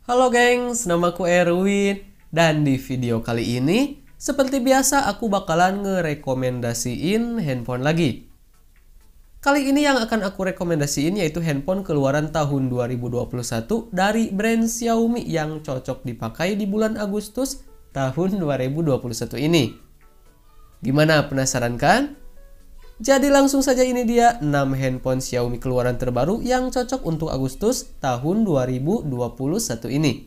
Halo gengs, namaku Erwin. Dan di video kali ini, seperti biasa aku bakalan ngerekomendasiin handphone lagi. Kali ini yang akan aku rekomendasiin yaitu handphone keluaran tahun 2021 dari brand Xiaomi yang cocok dipakai di bulan Agustus tahun 2021 ini. Gimana, penasaran kan? Jadi langsung saja, ini dia 6 handphone Xiaomi keluaran terbaru yang cocok untuk Agustus tahun 2021 ini.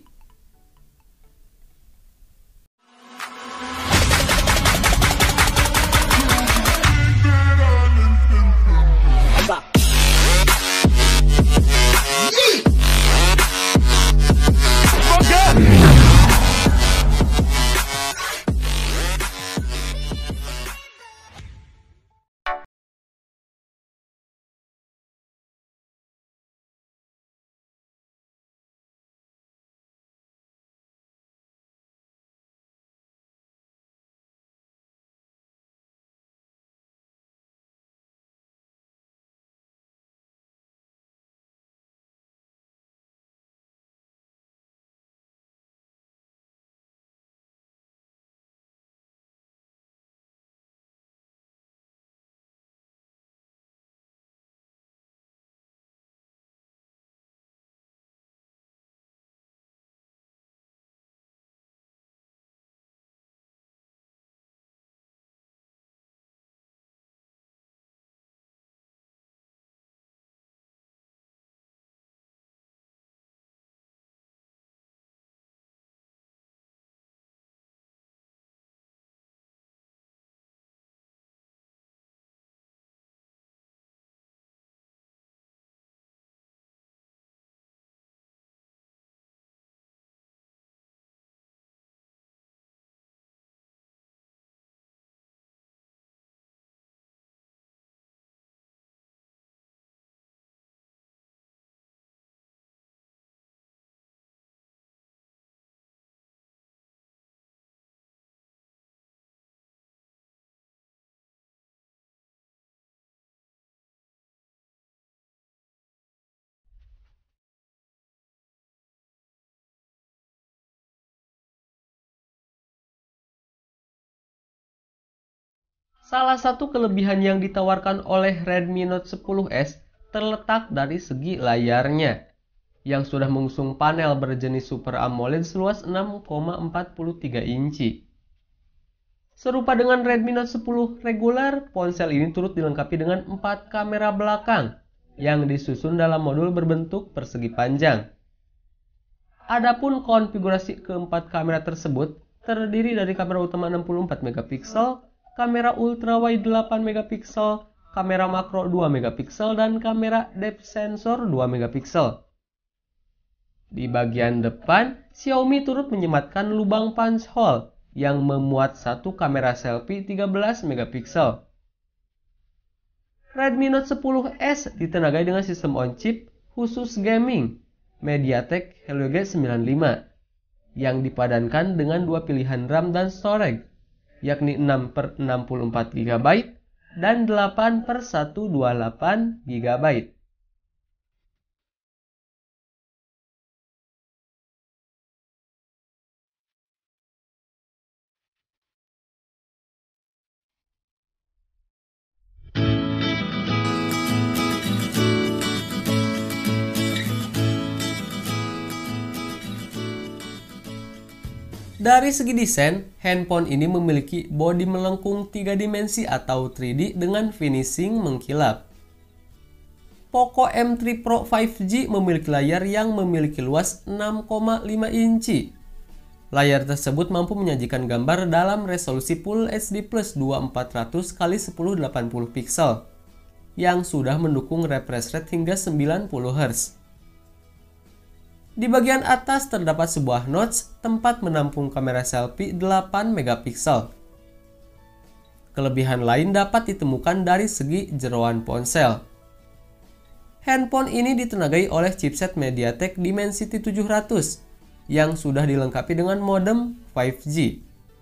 Salah satu kelebihan yang ditawarkan oleh Redmi Note 10S terletak dari segi layarnya, yang sudah mengusung panel berjenis Super AMOLED seluas 6,43 inci. Serupa dengan Redmi Note 10 reguler, ponsel ini turut dilengkapi dengan 4 kamera belakang yang disusun dalam modul berbentuk persegi panjang. Adapun konfigurasi keempat kamera tersebut terdiri dari kamera utama 64 megapiksel, kamera ultrawide 8 megapiksel, kamera makro 2 megapiksel, dan kamera depth sensor 2 megapiksel. Di bagian depan, Xiaomi turut menyematkan lubang punch hole yang memuat satu kamera selfie 13 megapiksel. Redmi Note 10S ditenagai dengan sistem on-chip khusus gaming MediaTek Helio G95 yang dipadankan dengan dua pilihan RAM dan storage, yakni 6/64 GB dan 8/128 GB. Dari segi desain, handphone ini memiliki bodi melengkung 3 dimensi atau 3D dengan finishing mengkilap. Poco M3 Pro 5G memiliki layar yang memiliki luas 6,5 inci. Layar tersebut mampu menyajikan gambar dalam resolusi Full HD Plus 2400x1080 pixel yang sudah mendukung refresh rate hingga 90 Hz. Di bagian atas terdapat sebuah notch tempat menampung kamera selfie 8 megapiksel. Kelebihan lain dapat ditemukan dari segi jeroan ponsel. Handphone ini ditenagai oleh chipset MediaTek Dimensity 700 yang sudah dilengkapi dengan modem 5G.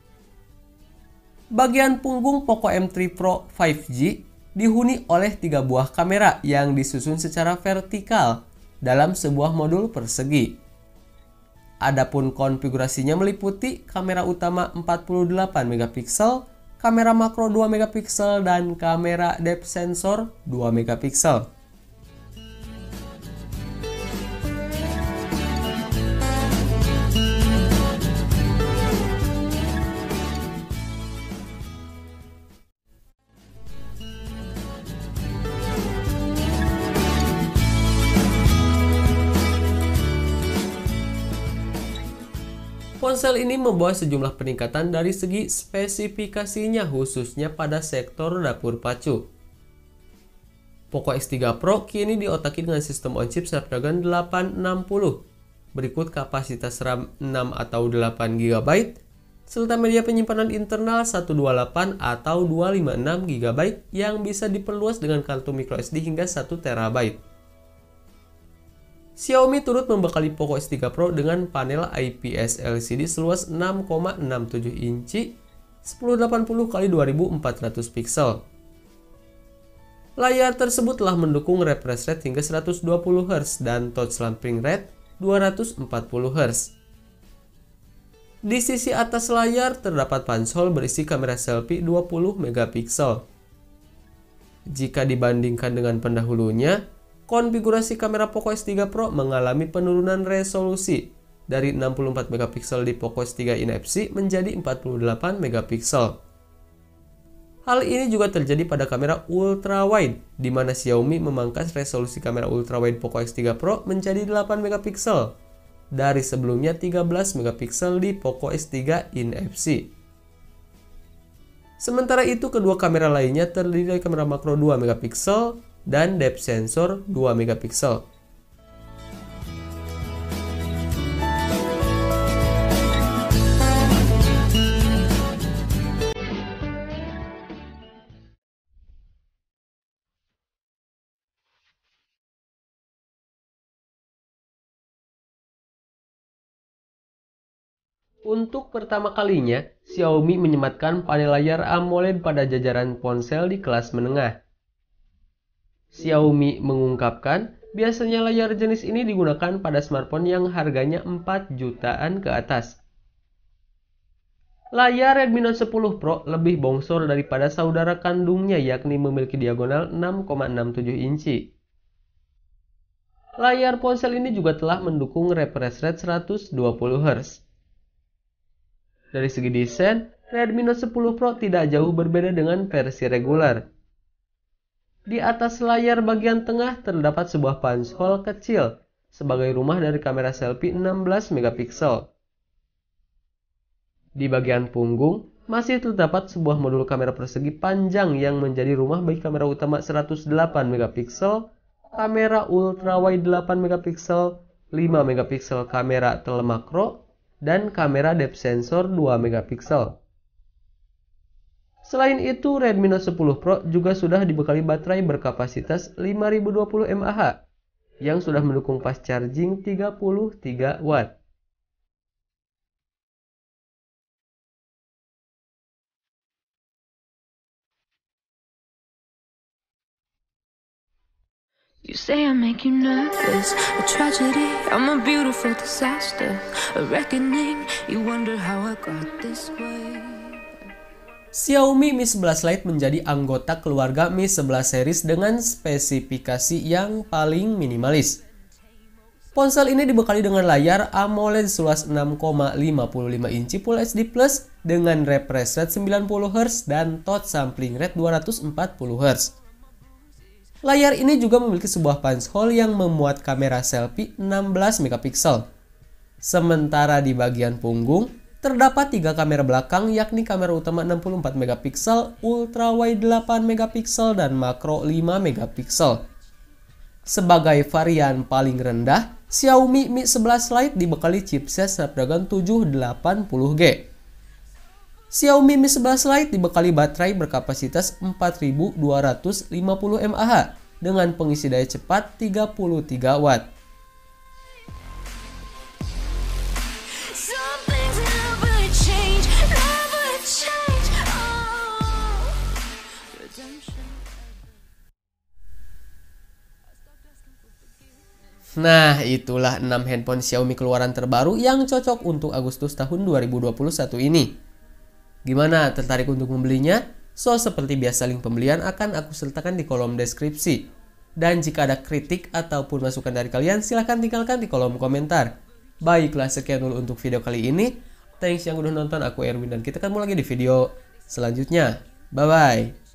Bagian punggung Poco M3 Pro 5G dihuni oleh 3 buah kamera yang disusun secara vertikal dalam sebuah modul persegi. Adapun konfigurasinya meliputi kamera utama 48 megapiksel, kamera makro 2 megapiksel, dan kamera depth sensor 2 megapiksel. Ponsel ini membawa sejumlah peningkatan dari segi spesifikasinya, khususnya pada sektor dapur pacu. Poco X3 Pro kini diotaki dengan sistem on-chip Snapdragon 860. Berikut kapasitas RAM 6 atau 8 GB, serta media penyimpanan internal 128 atau 256 GB yang bisa diperluas dengan kartu microSD hingga 1 TB. Xiaomi turut membekali Poco X3 Pro dengan panel IPS LCD seluas 6,67 inci 1080x2400 pixel. Layar tersebut telah mendukung refresh rate hingga 120 Hz dan touch sampling rate 240 Hz. Di sisi atas layar terdapat punch-hole berisi kamera selfie 20 megapiksel. Jika dibandingkan dengan pendahulunya, konfigurasi kamera Poco X3 Pro mengalami penurunan resolusi dari 64 megapiksel di Poco X3 NFC menjadi 48 megapiksel. Hal ini juga terjadi pada kamera ultrawide, di mana Xiaomi memangkas resolusi kamera ultrawide Poco X3 Pro menjadi 8 megapiksel dari sebelumnya 13 megapiksel di Poco X3 NFC. Sementara itu, kedua kamera lainnya terdiri dari kamera makro 2 megapiksel dan depth sensor 2 megapiksel. Untuk pertama kalinya, Xiaomi menyematkan panel layar AMOLED pada jajaran ponsel di kelas menengah. Xiaomi mengungkapkan, biasanya layar jenis ini digunakan pada smartphone yang harganya 4 jutaan ke atas. Layar Redmi Note 10 Pro lebih bongsor daripada saudara kandungnya, yakni memiliki diagonal 6,67 inci. Layar ponsel ini juga telah mendukung refresh rate 120 Hz. Dari segi desain, Redmi Note 10 Pro tidak jauh berbeda dengan versi reguler. Di atas layar bagian tengah terdapat sebuah punch hole kecil sebagai rumah dari kamera selfie 16 megapiksel. Di bagian punggung masih terdapat sebuah modul kamera persegi panjang yang menjadi rumah bagi kamera utama 108 megapiksel, kamera ultrawide 8 megapiksel, 5 megapiksel kamera telemakro, dan kamera depth sensor 2 megapiksel. Selain itu, Redmi Note 10 Pro juga sudah dibekali baterai berkapasitas 5020 mAh yang sudah mendukung fast charging 33 Watt. You say I make you nervous, a tragedy, I'm a beautiful disaster, a reckoning, you wonder how I got this way. Xiaomi Mi 11 Lite menjadi anggota keluarga Mi 11 series dengan spesifikasi yang paling minimalis. Ponsel ini dibekali dengan layar AMOLED seluas 6,55 inci Full HD Plus dengan refresh rate 90 Hz dan touch sampling rate 240 Hz. Layar ini juga memiliki sebuah punch hole yang memuat kamera selfie 16 megapiksel. Sementara di bagian punggung, terdapat 3 kamera belakang, yakni kamera utama 64 megapiksel, ultrawide 8 megapiksel, dan makro 5 megapiksel. Sebagai varian paling rendah, Xiaomi Mi 11 Lite dibekali chipset Snapdragon 780G. Xiaomi Mi 11 Lite dibekali baterai berkapasitas 4250 mAh dengan pengisi daya cepat 33 Watt. Nah, itulah 6 handphone Xiaomi keluaran terbaru yang cocok untuk Agustus tahun 2021 ini. Gimana, tertarik untuk membelinya? So, seperti biasa link pembelian akan aku sertakan di kolom deskripsi. Dan jika ada kritik ataupun masukan dari kalian, silahkan tinggalkan di kolom komentar. Baiklah, sekian dulu untuk video kali ini. Thanks yang udah nonton, aku Erwin dan kita ketemu lagi di video selanjutnya. Bye-bye.